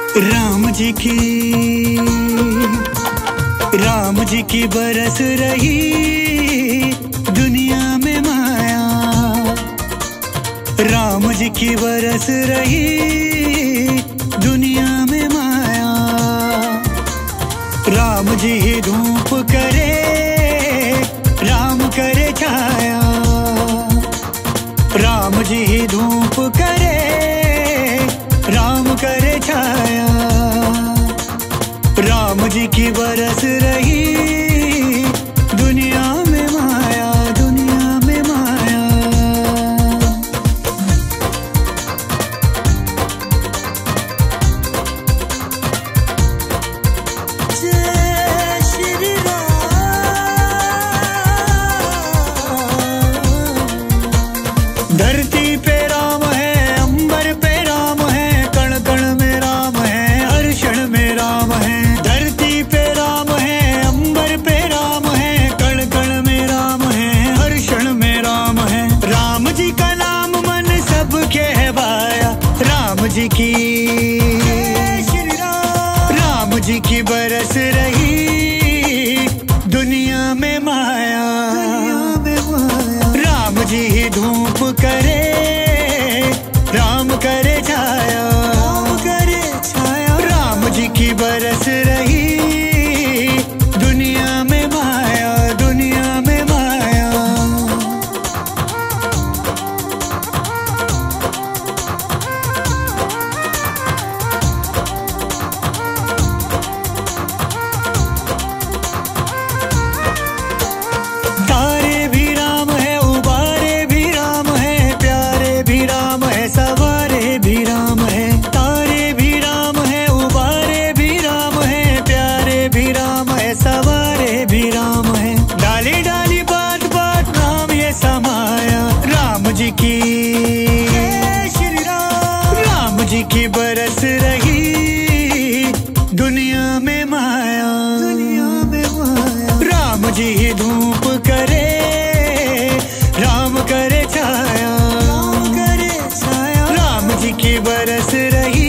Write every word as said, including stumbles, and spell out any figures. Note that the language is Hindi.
राम जी की राम जी की बरस रही दुनिया में माया, राम जी की बरस रही दुनिया में माया। राम जी ही धूप करे, राम करे छाया, राम जी ही धूप करे, राम करे छाया। राम जी की बरस रही दुनिया में माया, दुनिया में माया। जय श्री राम। धरती पे राम है, अंबर पे राम है, कण कण में राम है, हर क्षण में राम है। धरती पे राम है, अंबर पे राम है, कण कण में राम है, हर क्षण में राम है। राम जी का नाम मन सब कहवाया, राम जी की श्री राम। राम जी की बरस रही दुनिया में माया, राम जी ही धूप करे, राम करे छाया, राम करे छाया। राम जी की बरस रही दुनिया में माया, दुनिया में माया। तारे भी राम है, उबारे भी राम है, प्यारे भी राम है, सवारे भी राम है। तारे भी राम है, उबारे भी राम है, प्यारे भी राम है, सवारे भी राम है। डाली डाली बात बात नाम ये समाया, राम जी की श्री राम। राम जी की बरस रही दुनिया में माया, दुनिया में माया। राम जी ही धूप करे, राम करे छाया, राम करे छाया। राम जी की बरस रही